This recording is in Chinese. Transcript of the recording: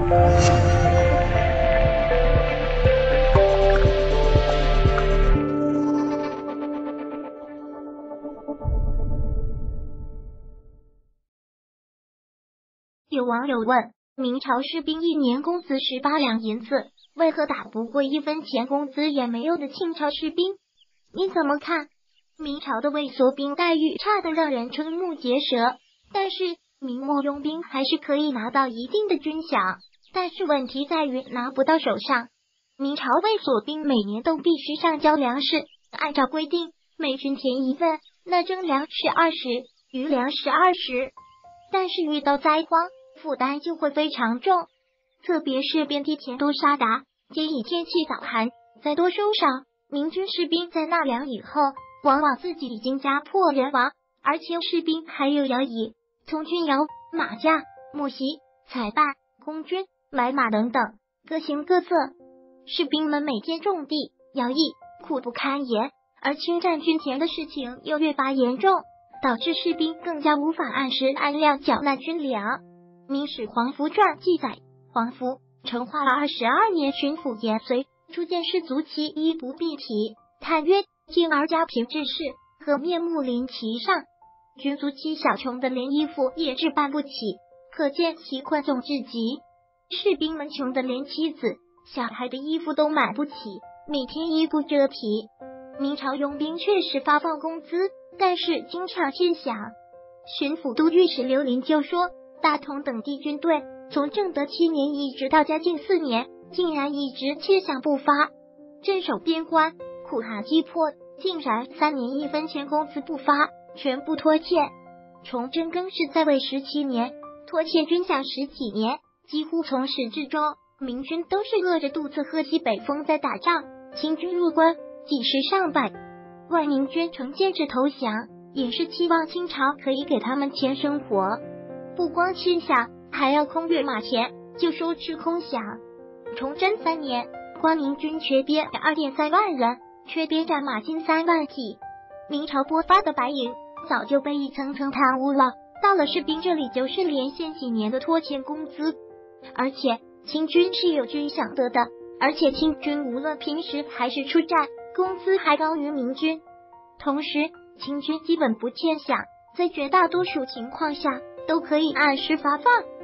有网友问，明朝士兵一年工资18两银子，为何打不过1分钱工资也没有的清朝士兵？你怎么看？明朝的卫所兵待遇差得让人瞠目结舌，但是明末佣兵还是可以拿到一定的军饷，但是问题在于拿不到手上。明朝卫所兵每年都必须上交粮食，按照规定每军填1份，那征粮是20，余粮是20，但是遇到灾荒，负担就会非常重，特别是遍地田都沙达，皆以天气早寒，再多收少，明军士兵在纳粮以后，往往自己已经家破人亡，而且士兵还有徭役、从军徭、马价、木席、采办、空军、买马等等，各形各色。士兵们每天种地、徭役，苦不堪言，而侵占军田的事情又越发严重，导致士兵更加无法按时按量缴纳军粮。明史黄福传记载，黄福成化了22年，巡抚延绥初见士卒其衣不蔽体，叹曰：今儿家贫之士，何面目临其上？军卒妻小穷的连衣服也置办不起，可见其困窘至极。士兵们穷的连妻子、小孩的衣服都买不起，每天衣不遮体。明朝佣兵确实发放工资，但是经常欠饷。巡抚都御史刘林就说，大同等地军队从正德7年一直到嘉靖4年，竟然一直欠饷不发，镇守边关，苦寒饥迫，竟然3年1分钱工资不发，全部拖欠。崇祯更是在位17年，拖欠军饷10几年，几乎从始至终，明军都是饿着肚子喝西北风在打仗。清军入关，几十上百万明军呈建制投降，也是期望清朝可以给他们钱生活。不光欠饷，还要空掠马钱，就收取空饷。崇祯3年，光明军缺编2.3万人，缺编战马金3万匹。明朝拨发的白银早就被一层层贪污了，到了士兵这里就是连续几年的拖欠工资。而且清军是有军饷的，而且清军无论平时还是出战，工资还高于明军。同时，清军基本不欠饷，在绝大多数情况下都可以按时发放。